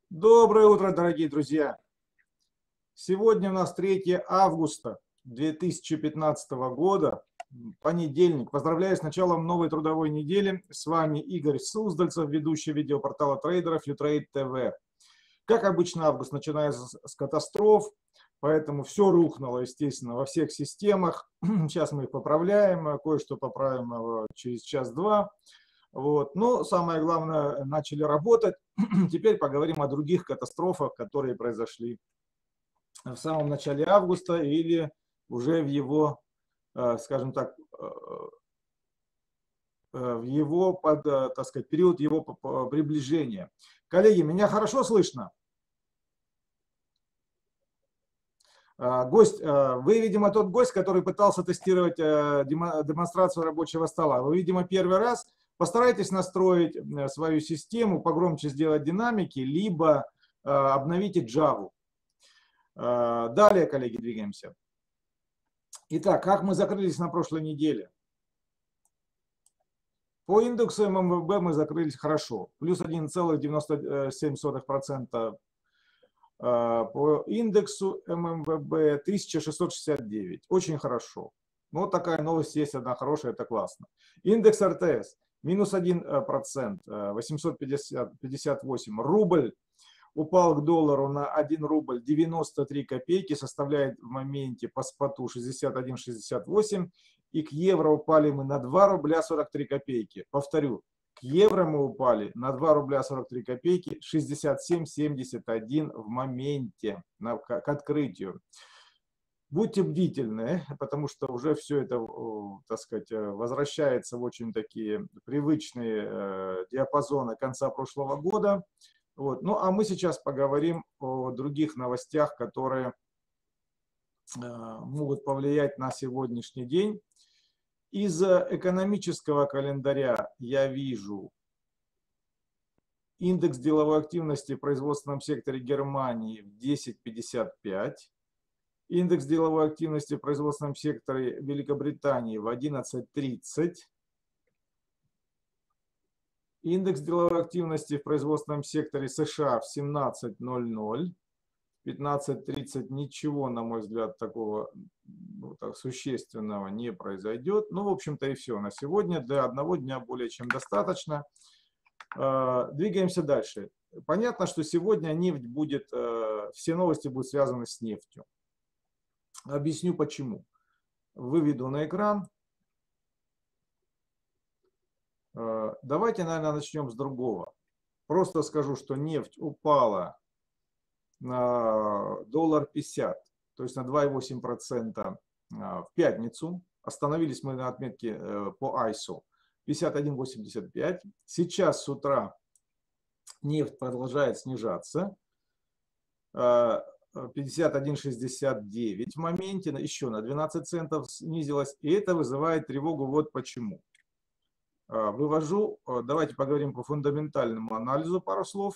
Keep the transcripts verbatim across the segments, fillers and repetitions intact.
Доброе утро, дорогие друзья! Сегодня у нас третье августа две тысячи пятнадцатого года, понедельник. Поздравляю с началом новой трудовой недели. С вами Игорь Суздальцев, ведущий видеопортала трейдеров Utrade тэ вэ. Как обычно, август начинается с катастроф, поэтому все рухнуло, естественно, во всех системах. Сейчас мы их поправляем, кое-что поправим через час-два. Вот. Но самое главное, начали работать. Теперь поговорим о других катастрофах, которые произошли в самом начале августа или уже в его, скажем так, в его, под, так сказать, период его приближения. Коллеги, меня хорошо слышно? Гость, вы, видимо, тот гость, который пытался тестировать демонстрацию рабочего стола. Вы, видимо, первый раз. Постарайтесь настроить свою систему, погромче сделать динамики, либо обновите Java. Далее, коллеги, двигаемся. Итак, как мы закрылись на прошлой неделе? По индексу эм эм вэ бэ мы закрылись хорошо. Плюс один целых девяносто семь сотых процента. По индексу эм эм вэ бэ тысяча шестьсот шестьдесят девять. Очень хорошо. Ну, вот такая новость есть, одна хорошая, это классно. Индекс эр тэ эс минус один процент, восемьсот пятьдесят восемь. Рубль упал к доллару на один рубль девяносто три копейки, составляет в моменте по споту шестьдесят один шестьдесят восемь. И к евро упали мы на два рубля сорок три копейки. Повторю, к евро мы упали на два рубля сорок три копейки, шестьдесят семь семьдесят один в моменте на, к, к открытию. Будьте бдительны, потому что уже все это, так сказать, возвращается в очень такие привычные диапазоны конца прошлого года. Вот. Ну а мы сейчас поговорим о других новостях, которые могут повлиять на сегодняшний день. Из экономического календаря я вижу индекс деловой активности в производственном секторе Германии в десять пятьдесят пять. Индекс деловой активности в производственном секторе Великобритании в одиннадцать тридцать. Индекс деловой активности в производственном секторе США в семнадцать ноль ноль. В пятнадцать тридцать ничего, на мой взгляд, такого ну, так, существенного не произойдет. Ну, в общем-то, и все на сегодня. Для одного дня более чем достаточно. Двигаемся дальше. Понятно, что сегодня нефть будет, все новости будут связаны с нефтью. Объясню почему. Выведу на экран. Давайте, наверное, начнем с другого. Просто скажу, что нефть упала на доллар пятьдесят, то есть на два и восемь десятых процента в пятницу. Остановились мы на отметке по айсу пятьдесят один восемьдесят пять. Сейчас с утра нефть продолжает снижаться. пятьдесят один шестьдесят девять в моменте, еще на двенадцать центов снизилась, и это вызывает тревогу вот почему. Вывожу, давайте поговорим по фундаментальному анализу пару слов.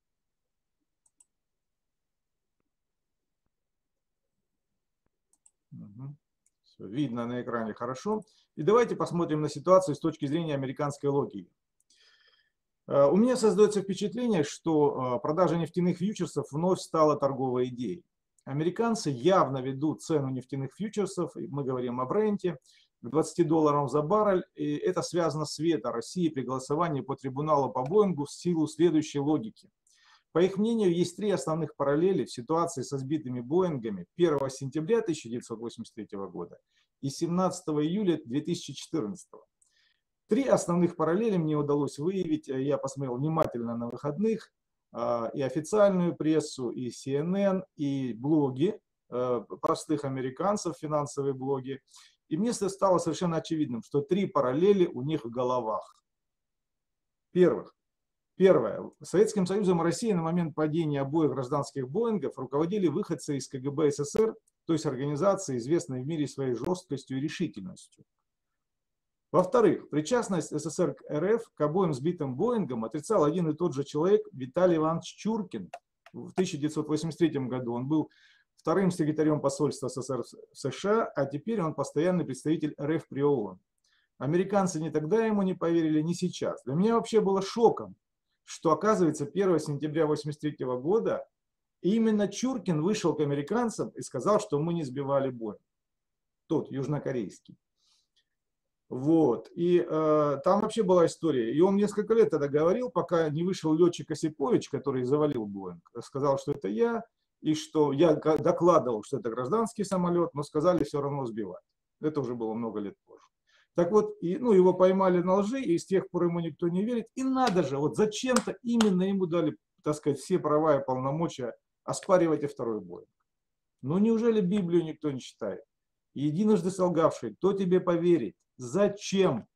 Угу. Все видно на экране хорошо. И давайте посмотрим на ситуацию с точки зрения американской логики. У меня создается впечатление, что продажа нефтяных фьючерсов вновь стала торговой идеей. Американцы явно ведут цену нефтяных фьючерсов, мы говорим о Бренте, к двадцати долларам за баррель. И это связано с вето России при голосовании по трибуналу по Боингу в силу следующей логики. По их мнению, есть три основных параллели в ситуации со сбитыми Боингами первого сентября тысяча девятьсот восемьдесят третьего года и семнадцатого июля две тысячи четырнадцатого. Три основных параллели мне удалось выявить. Я посмотрел внимательно на выходных и официальную прессу, и си эн эн, и блоги простых американцев, финансовые блоги. И мне стало совершенно очевидным, что три параллели у них в головах. Первых. Первое. Советским Союзом и Россией на момент падения обоих гражданских Боингов руководили выходцы из ка гэ бэ эс эс эр, то есть организации, известной в мире своей жесткостью и решительностью. Во-вторых, причастность эс эс эр к эр эф к обоим сбитым Боингам отрицал один и тот же человек Виталий Иванович Чуркин. В тысяча девятьсот восемьдесят третьем году он был вторым секретарем посольства эс эс эс эр в США, а теперь он постоянный представитель эр эф при ООН. Американцы ни тогда ему не поверили, ни сейчас. Для меня вообще было шоком, что, оказывается, первого сентября восемьдесят третьего года именно Чуркин вышел к американцам и сказал, что мы не сбивали Боинг. Тот, южнокорейский. Вот. И э, там вообще была история. И он несколько лет тогда говорил, пока не вышел летчик Осипович, который завалил Боинг. Сказал, что это я, и что я докладывал, что это гражданский самолет, но сказали все равно сбивать. Это уже было много лет позже. Так вот, и, ну, его поймали на лжи, и с тех пор ему никто не верит. И надо же, вот зачем-то именно ему дали, так сказать, все права и полномочия оспаривать и второй Боинг. Ну неужели Библию никто не читает? Единожды солгавший, кто тебе поверит? Зачем?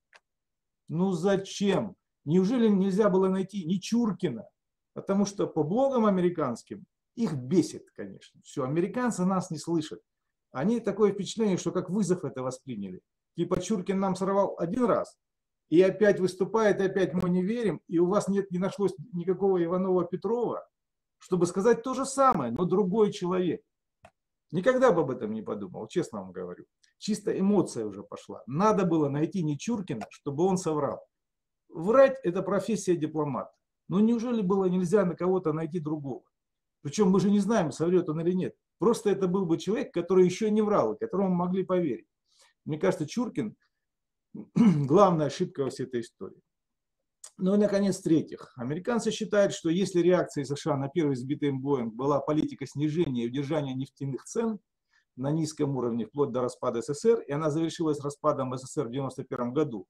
Ну зачем? Неужели нельзя было найти ни Чуркина? Потому что по блогам американским их бесит, конечно. Все, американцы нас не слышат. Они такое впечатление, что как вызов это восприняли. Типа Чуркин нам сорвал один раз, и опять выступает, и опять мы не верим, и у вас нет, не нашлось никакого Иванова-Петрова, чтобы сказать то же самое, но другой человек. Никогда бы об этом не подумал, честно вам говорю. Чисто эмоция уже пошла. Надо было найти не Чуркина, чтобы он соврал. Врать – это профессия дипломата. Но неужели было нельзя на кого-то найти другого? Причем мы же не знаем, соврет он или нет. Просто это был бы человек, который еще не врал, и которому могли поверить. Мне кажется, Чуркин – главная ошибка во всей этой истории. Ну и, наконец, в-третьих, американцы считают, что если реакцией США на первый сбитый им Боинг была политика снижения и удержания нефтяных цен на низком уровне вплоть до распада СССР, и она завершилась распадом СССР в девяносто первом году,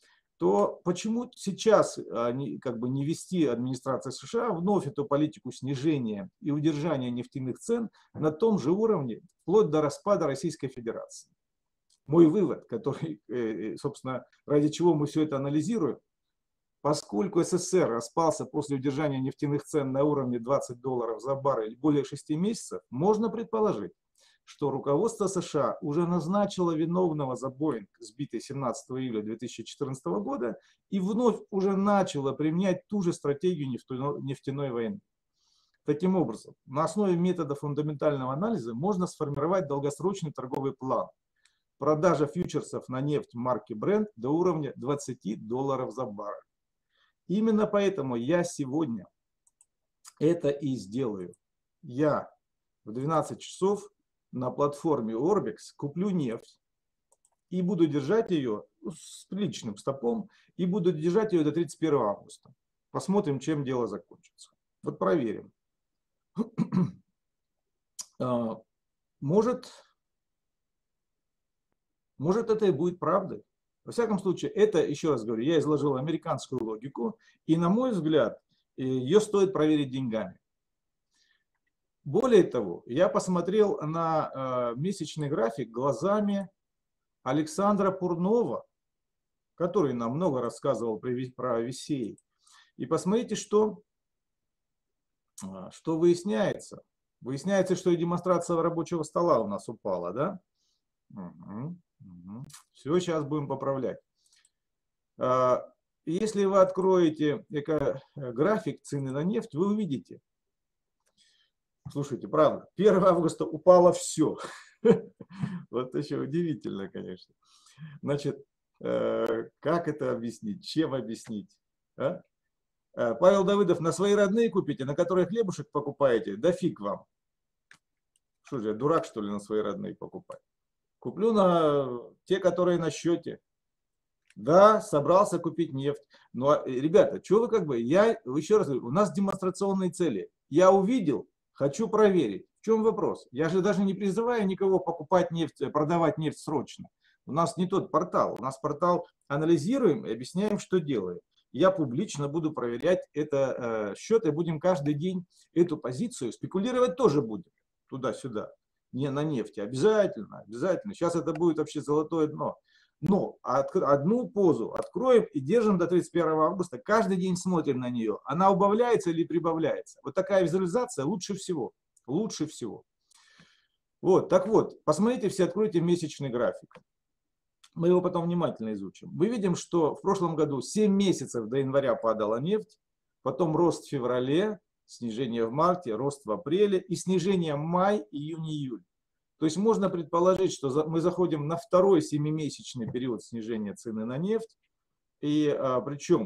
то почему сейчас они, как бы, не вести администрация США вновь эту политику снижения и удержания нефтяных цен на том же уровне вплоть до распада Российской Федерации? Мой вывод, который, собственно, ради чего мы все это анализируем, поскольку СССР распался после удержания нефтяных цен на уровне двадцать долларов за баррель более шести месяцев, можно предположить, что руководство США уже назначило виновного за Боинг, сбитый семнадцатого июля две тысячи четырнадцатого года, и вновь уже начало применять ту же стратегию нефтяной, нефтяной войны. Таким образом, на основе метода фундаментального анализа можно сформировать долгосрочный торговый план. Продажа фьючерсов на нефть марки Brent до уровня двадцати долларов за баррель. Именно поэтому я сегодня это и сделаю. Я в двенадцать часов на платформе Orbex куплю нефть и буду держать ее с приличным стопом, и буду держать ее до тридцать первого августа. Посмотрим, чем дело закончится. Вот проверим. Может, может это и будет правдой. Во всяком случае, это, еще раз говорю, я изложил американскую логику, и, на мой взгляд, ее стоит проверить деньгами. Более того, я посмотрел на э, месячный график глазами Александра Пурнова, который нам много рассказывал про Весей. И посмотрите, что, что выясняется. Выясняется, что и демонстрация рабочего стола у нас упала, да? Угу, угу. Все, сейчас будем поправлять. Если вы откроете график цены на нефть, вы увидите. Слушайте, правда, первого августа упало все. Вот еще удивительно, конечно. Значит, как это объяснить? Чем объяснить? А? Павел Давыдов, на свои родные купите, на которые хлебушек покупаете? Да фиг вам. Что же, я дурак, что ли, на свои родные покупать? Куплю на те, которые на счете. Да, собрался купить нефть. Но, ребята, что вы как бы, я еще раз говорю, у нас демонстрационные цели. Я увидел, хочу проверить. В чем вопрос? Я же даже не призываю никого покупать нефть, продавать нефть срочно. У нас не тот портал. У нас портал анализируем и объясняем, что делаем. Я публично буду проверять это э, счет, и будем каждый день эту позицию спекулировать тоже будем. Туда-сюда. Не на нефти. Обязательно, обязательно. Сейчас это будет вообще золотое дно. Но одну позу откроем и держим до тридцать первого августа. Каждый день смотрим на нее. Она убавляется или прибавляется. Вот такая визуализация лучше всего. Лучше всего. Вот, так вот, посмотрите все, откройте месячный график. Мы его потом внимательно изучим. Мы видим, что в прошлом году семь месяцев до января падала нефть, потом рост в феврале, снижение в марте, рост в апреле и снижение в май, июнь, июль. То есть можно предположить, что мы заходим на второй семимесячный период снижения цены на нефть. И а, причем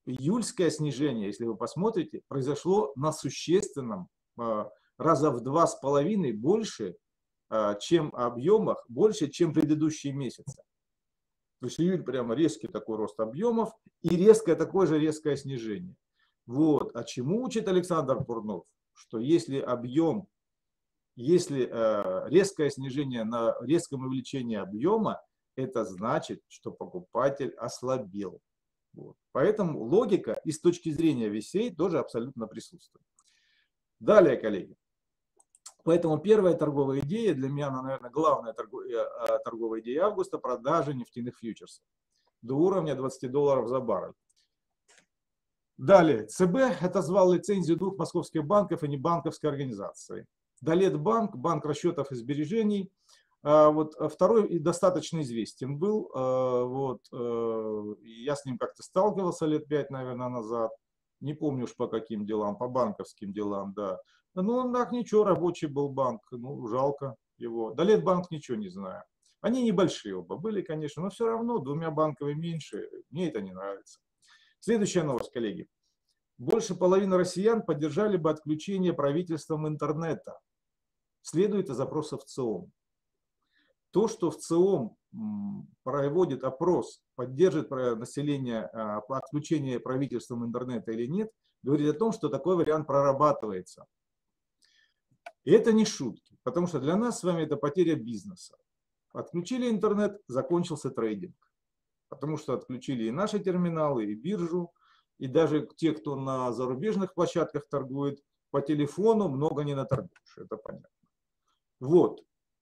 июльское снижение, если вы посмотрите, произошло на существенном, раза в два с половиной больше, чем объемах, больше, чем предыдущие месяцы. То есть июль прямо резкий такой рост объемов и резкое такое же резкое снижение. Вот. А чему учит Александр Пурнов? Что если объем, если э, резкое снижение на резком увеличении объема, это значит, что покупатель ослабел. Вот. Поэтому логика и с точки зрения весей тоже абсолютно присутствует. Далее, коллеги. Поэтому первая торговая идея, для меня, она, наверное, главная торговая, торговая идея августа – продажи нефтяных фьючерсов до уровня двадцати долларов за баррель. Далее, ЦБ отозвал лицензию двух московских банков и небанковской организации. Далетбанк, банк расчетов и сбережений. Вот второй достаточно известен был. Вот, я с ним как-то сталкивался лет пять, наверное, назад. Не помню уж по каким делам, по банковским делам, да. Ну, так ничего, рабочий был банк, ну, жалко его. Далетбанк ничего не знаю. Они небольшие оба были, конечно, но все равно двумя банками меньше, мне это не нравится. Следующая новость, коллеги. Больше половины россиян поддержали бы отключение правительством интернета. Следует из запросов ЦИОМ. То, что в ЦИОМ проводит опрос, поддержит население отключение правительством интернета или нет, говорит о том, что такой вариант прорабатывается. И это не шутки, потому что для нас с вами это потеря бизнеса. Отключили интернет, закончился трейдинг. Потому что отключили и наши терминалы, и биржу, и даже те, кто на зарубежных площадках торгует, по телефону много не наторгуешь, это понятно. Вот.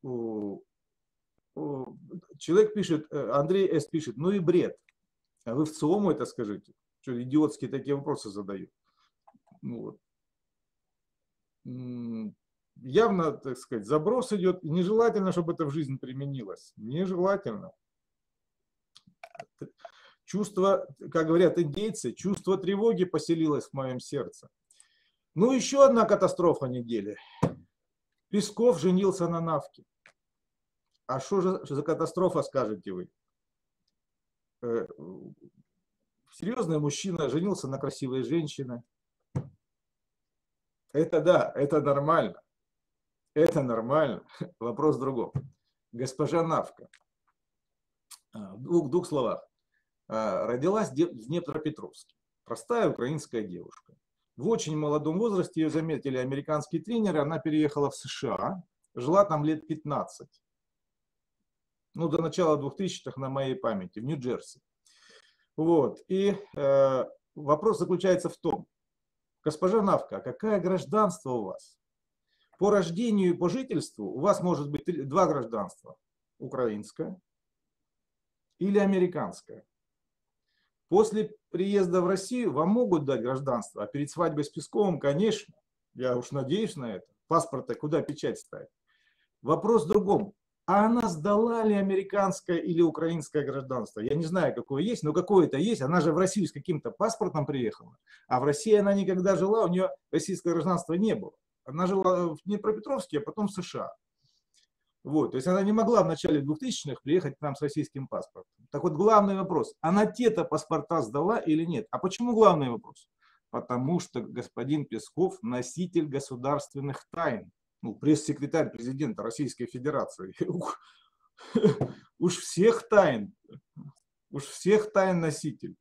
Человек пишет, Андрей С. пишет, ну и бред. А вы в ЦИОМу это скажите? Что идиотские такие вопросы задают? Вот. Явно, так сказать, заброс идет, и нежелательно, чтобы это в жизнь применилось. Нежелательно. Чувство, как говорят индейцы, чувство тревоги поселилось в моем сердце. Ну, еще одна катастрофа недели. Песков женился на Навке. А что же за катастрофа, скажете вы? Серьезный мужчина женился на красивой женщине. Это да, это нормально. Это нормально. Вопрос в другом. Госпожа Навка, в двух, двух словах, родилась в Днепропетровске. Простая украинская девушка. В очень молодом возрасте ее заметили американские тренеры. Она переехала в США, жила там лет пятнадцать. Ну, до начала двухтысячных на моей памяти, в Нью-Джерси. Вот. И э, вопрос заключается в том, госпожа Навка, какое гражданство у вас? По рождению и по жительству у вас может быть два гражданства. Украинское или американское. После приезда в Россию вам могут дать гражданство, а перед свадьбой с Песковым, конечно, я уж надеюсь на это. Паспорта куда печать ставить? Вопрос в другом. А она сдала ли американское или украинское гражданство? Я не знаю, какое есть, но какое-то есть. Она же в Россию с каким-то паспортом приехала. А в России она никогда жила, у нее российского гражданства не было. Она жила в Днепропетровске, а потом в США. Вот. То есть она не могла в начале двухтысячных приехать к нам с российским паспортом. Так вот, главный вопрос. Она те-то паспорта сдала или нет? А почему главный вопрос? Потому что господин Песков носитель государственных тайн. Ну, пресс-секретарь президента Российской Федерации. Уж всех тайн. Уж всех тайн носитель.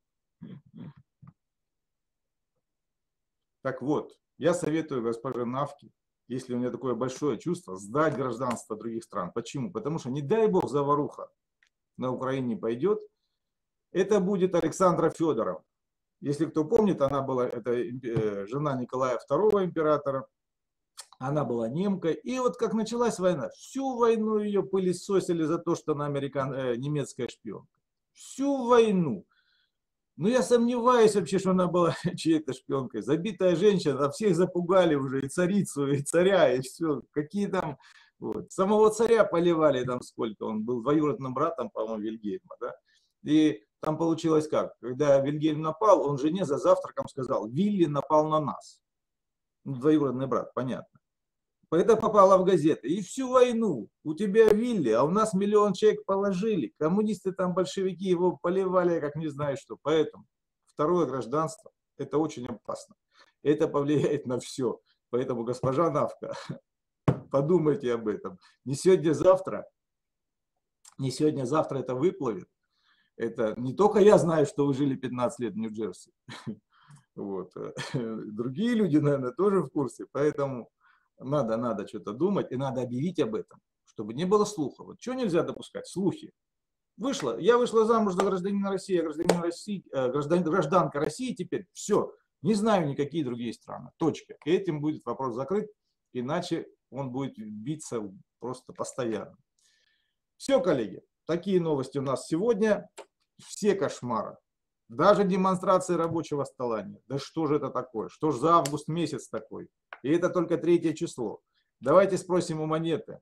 Так вот, я советую госпоже Навке, если у нее такое большое чувство, сдать гражданство других стран. Почему? Потому что, не дай бог, заваруха на Украине пойдет. Это будет Александра Федорова. Если кто помнит, она была, это жена Николая второго императора. Она была немкой. И вот как началась война, всю войну ее пылесосили за то, что она американ, э, немецкая шпионка. Всю войну. Но я сомневаюсь вообще, что она была чьей-то шпионкой. Забитая женщина, а всех запугали уже, и царицу, и царя, и все. Какие там... Вот. Самого царя поливали там сколько. Он был двоюродным братом, по-моему, Вильгельма. Да? И там получилось как? Когда Вильгельм напал, он жене за завтраком сказал: Вилли напал на нас. Ну, двоюродный брат, понятно. Это попало в газеты. И всю войну у тебя Вилли, а у нас миллион человек положили. Коммунисты там, большевики его поливали, как не знаю что. Поэтому второе гражданство. Это очень опасно. Это повлияет на все. Поэтому, госпожа Навка, подумайте об этом. Не сегодня-завтра, не сегодня-завтра это выплывет. Это не только я знаю, что вы жили пятнадцать лет в Нью-Джерси. Вот. Другие люди, наверное, тоже в курсе. Поэтому надо, надо что-то думать и надо объявить об этом, чтобы не было слухов. Вот что нельзя допускать? Слухи. Вышла, я вышла замуж за гражданина России, гражданин России, граждан, гражданка России теперь. Все. Не знаю никакие другие страны. Точка. И этим будет вопрос закрыт. Иначе он будет биться просто постоянно. Все, коллеги. Такие новости у нас сегодня. Все кошмары. Даже демонстрации рабочего стола нет. Да что же это такое? Что же за август месяц такой? И это только третье число. Давайте спросим у Монеты.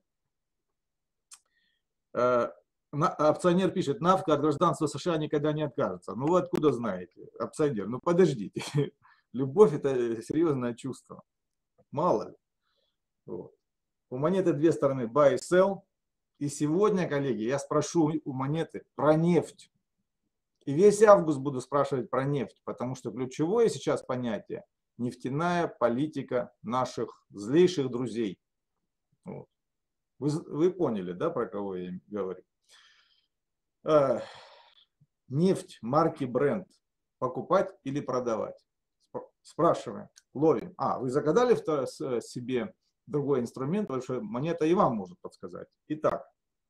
Опционер пишет, Навка от гражданства США никогда не откажется. Ну вы откуда знаете? Опционер, ну подождите. Любовь это серьезное чувство. Мало ли. Вот. У Монеты две стороны, buy и sell. И сегодня, коллеги, я спрошу у Монеты про нефть. И весь август буду спрашивать про нефть, потому что ключевое сейчас понятие – нефтяная политика наших злейших друзей. Вот. Вы, вы поняли, да, про кого я говорю? А, нефть марки Brent покупать или продавать? Спрашиваем, ловим. А, вы загадали себе другой инструмент, потому что Монета и вам может подсказать. Итак,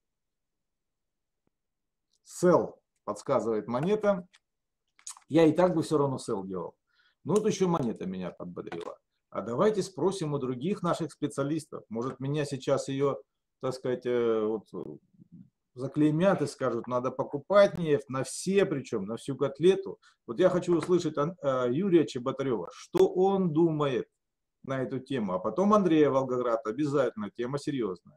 sell. Подсказывает Монета. Я и так бы все равно sell делал. Но вот еще Монета меня подбодрила. А давайте спросим у других наших специалистов. Может, меня сейчас ее, так сказать, вот, заклеймят и скажут, надо покупать нефть на все, причем на всю котлету. Вот я хочу услышать Юрия Чеботарева, что он думает на эту тему. А потом Андрея Волгоград. Обязательно. Тема серьезная.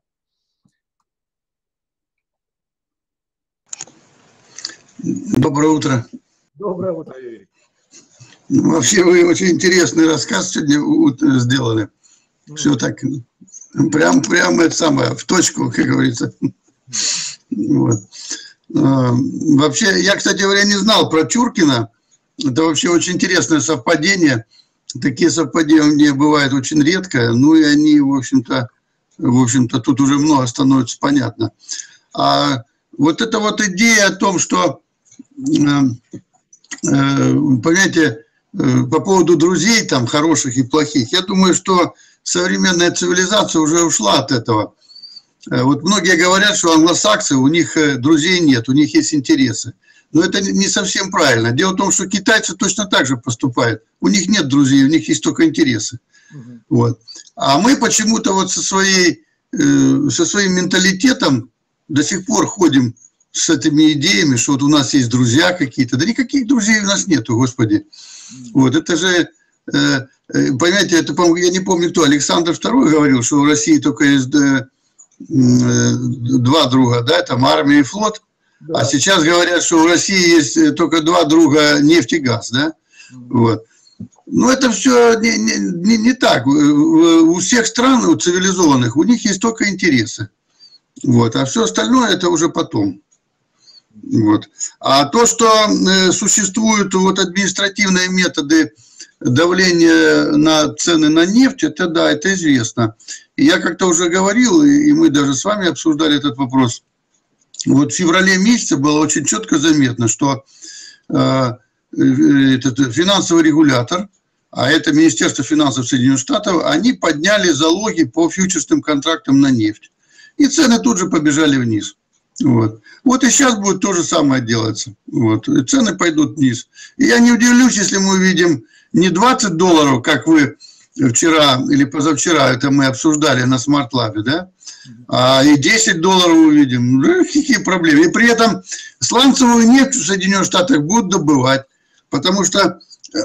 Доброе утро. Доброе утро, Юрий. Вообще вы очень интересный рассказ сегодня сделали. Mm. Все так, прям, прям это самое, в точку, как говорится. Вот. Вообще, я, кстати говоря, не знал про Чуркина. Это вообще очень интересное совпадение. Такие совпадения бывают очень редко. Ну и они, в общем-то, в общем-то, тут уже много становится понятно. А вот эта вот идея о том, что понимаете, по поводу друзей, там, хороших и плохих, я думаю, что современная цивилизация уже ушла от этого. Вот многие говорят, что англосаксы, у них друзей нет, у них есть интересы. Но это не совсем правильно. Дело в том, что китайцы точно так же поступают. У них нет друзей, у них есть только интересы. Угу. Вот. А мы почему-то вот со, своей, со своим менталитетом до сих пор ходим с этими идеями, что вот у нас есть друзья какие-то. Да никаких друзей у нас нету, Господи. Вот, это же, э, понимаете, это, я не помню кто, Александр второй говорил, что в России только есть э, э, два друга, да, там армия и флот. Да. А сейчас говорят, что в России есть только два друга, нефть и газ, да. Вот. Но это все не, не, не так. У всех стран, у цивилизованных, у них есть только интересы. Вот. А все остальное это уже потом. Вот. А то, что э, существуют вот административные методы давления на цены на нефть, это да, это известно. И я как-то уже говорил, и мы даже с вами обсуждали этот вопрос. Вот в феврале месяце было очень четко заметно, что э, этот финансовый регулятор, а это Министерство финансов Соединенных Штатов, они подняли залоги по фьючерсным контрактам на нефть. И цены тут же побежали вниз. Вот. Вот и сейчас будет то же самое делаться. Вот. И цены пойдут вниз. И я не удивлюсь, если мы увидим не двадцать долларов, как вы вчера или позавчера, это мы обсуждали на Smart Lab, да? А и десять долларов увидим. Ну, какие проблемы. И при этом сланцевую нефть в Соединенных Штатах будут добывать. Потому что,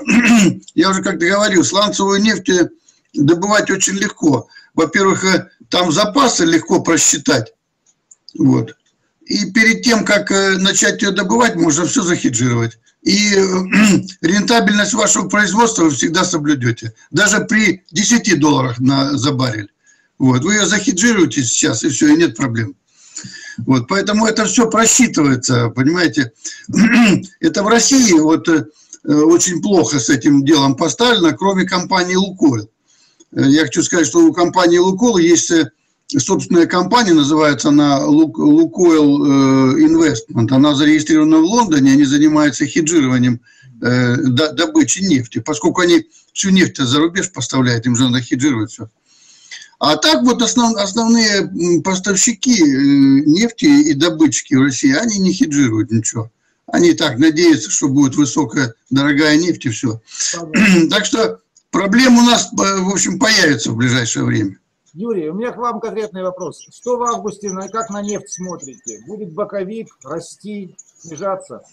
я уже как-то говорил, сланцевую нефть добывать очень легко. Во-первых, там запасы легко просчитать. Вот. И перед тем, как начать ее добывать, можно все захеджировать. И рентабельность вашего производства вы всегда соблюдете. Даже при десяти долларах на, за баррель. Вот. Вы ее захеджируете сейчас, и все, и нет проблем. Вот. Поэтому это все просчитывается, понимаете. Это в России, вот очень плохо с этим делом поставлено, кроме компании «Лукойл». Я хочу сказать, что у компании «Лукойл» есть собственная компания, называется она «Лукойл Инвестмент». Она зарегистрирована в Лондоне, они занимаются хеджированием добычи нефти. Поскольку они всю нефть за рубеж поставляют, им же надо хеджировать все. А так вот основ, основные поставщики нефти и добытчики в России, они не хеджируют ничего. Они так надеются, что будет высокая, дорогая нефть и все. Понятно. Так что проблем у нас, в общем, появится в ближайшее время. Юрий, у меня к вам конкретный вопрос. Что в августе, как на нефть смотрите? Будет боковик расти, снижаться?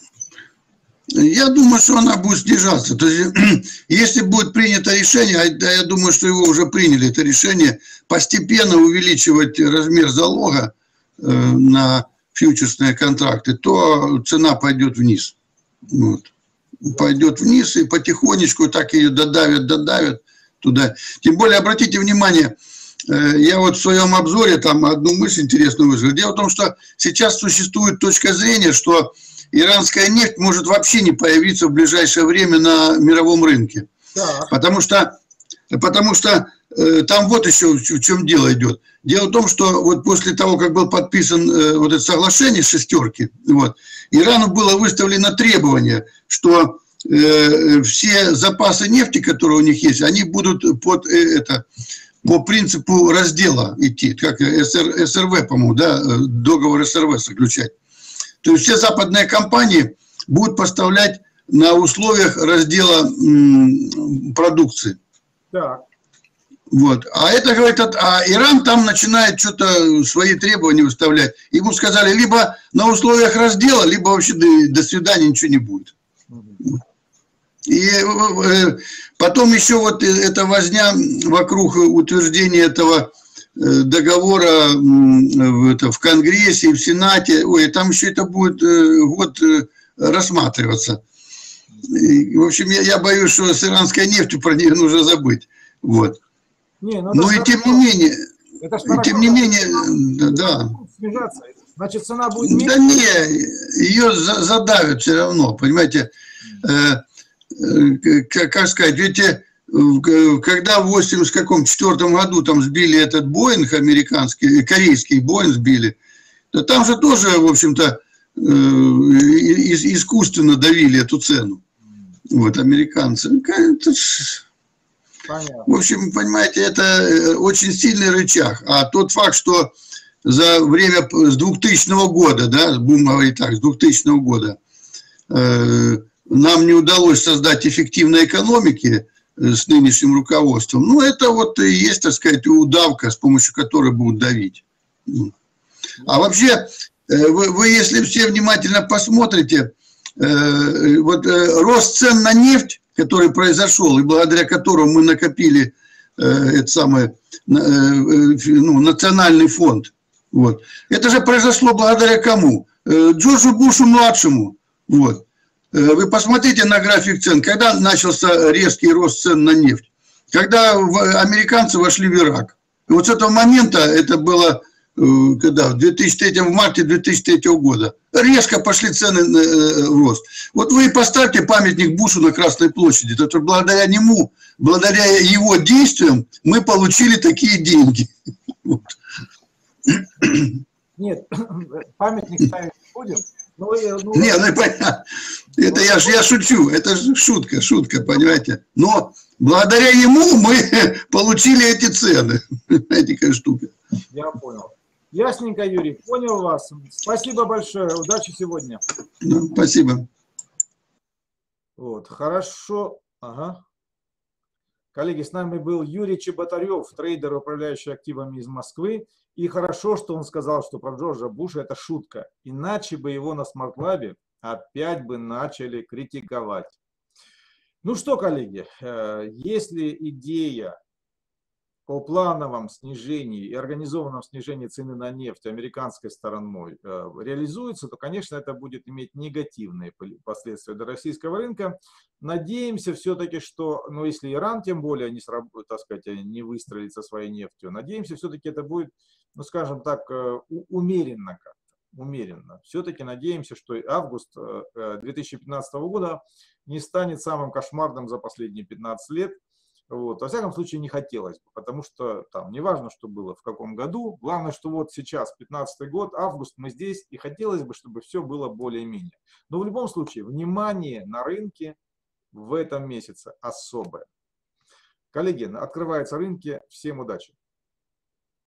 Я думаю, что она будет снижаться. То есть, если будет принято решение, а я думаю, что его уже приняли, это решение, постепенно увеличивать размер залога э, на фьючерсные контракты, то цена пойдет вниз. Вот. Пойдет вниз и потихонечку так ее додавят, додавят туда. Тем более, обратите внимание, э, я вот в своем обзоре там одну мысль интересную высказал. Дело в том, что сейчас существует точка зрения, что иранская нефть может вообще не появиться в ближайшее время на мировом рынке. Да. Потому что, потому что э, там вот еще в, в чем дело идет. Дело в том, что вот после того, как был подписан э, вот это соглашение шестерки, вот, Ирану было выставлено требование, что э, все запасы нефти, которые у них есть, они будут под э, это, по принципу раздела идти, как СР, СРВ, по-моему, да, договор СРВ заключать. То есть все западные компании будут поставлять на условиях раздела м, продукции. Так. Вот. А это говорит, а Иран там начинает что-то свои требования выставлять. Ему сказали, либо на условиях раздела, либо вообще до, до свидания ничего не будет. Угу. И э, потом еще вот эта возня вокруг утверждения этого договора в, в Конгрессе и в Сенате, ой, там еще это будет год рассматриваться. И, в общем, я, я боюсь, что с иранской нефтью про нее нужно забыть. Вот. Не, ну но и тем не менее, и тем не менее, да. Снижаться. Значит, цена будет меньше? Да не, ее задавят все равно, понимаете. Э, э, как, как сказать, ведь когда в восемьдесят четвёртом году там сбили этот Боинг американский, корейский Боинг сбили, то там же тоже, в общем-то, искусственно давили эту цену. Вот, американцы. Это ж... В общем, понимаете, это очень сильный рычаг. А тот факт, что за время с двухтысячного года, да, будем говорить так, с двухтысячного года, э, нам не удалось создать эффективной экономики с нынешним руководством, ну, это вот и есть, так сказать, удавка, с помощью которой будут давить. А вообще, вы, вы если все внимательно посмотрите, э, вот э, рост цен на нефть, который произошел, и благодаря которому мы накопили э, это самое, э, ну, национальный фонд, вот, это же произошло благодаря кому? Э, Джорджу Бушу-младшему, вот. Вы посмотрите на график цен, когда начался резкий рост цен на нефть, когда американцы вошли в Ирак. И вот с этого момента, это было когда, в две тысячи третьем, в марте две тысячи третьего года, резко пошли цены в рост. Вот вы поставьте памятник Бушу на Красной площади, это благодаря нему, благодаря его действиям мы получили такие деньги. Вот. Нет, памятник ставить не будем. Ну, ну, не, ну понятно. Это я, я шучу, это шутка, шутка, понимаете. Но благодаря ему мы получили эти цены. Знаете, какая штука. Я понял. Ясненько, Юрий, понял вас. Спасибо большое, удачи сегодня. Ну, спасибо. Вот, хорошо. Ага. Коллеги, с нами был Юрий Чеботарев, трейдер, управляющий активами из Москвы. И хорошо, что он сказал, что про Джорджа Буша это шутка. Иначе бы его на смарт-лабе опять бы начали критиковать. Ну что, коллеги, если идея о плановом снижении и организованном снижении цены на нефть американской стороной реализуется, то, конечно, это будет иметь негативные последствия для российского рынка. Надеемся все-таки, что, ну, если Иран, тем более, не, так сказать, не выстрелит со своей нефтью, надеемся, все-таки это будет, ну, скажем так, умеренно как-то. умеренно. Все-таки надеемся, что август две тысячи пятнадцатого года не станет самым кошмарным за последние пятнадцать лет. Вот. Во всяком случае, не хотелось бы, потому что там не важно, что было в каком году. Главное, что вот сейчас, пятнадцатый год, август, мы здесь, и хотелось бы, чтобы все было более-менее. Но в любом случае, внимание на рынке в этом месяце особое. Коллеги, открываются рынки. Всем удачи!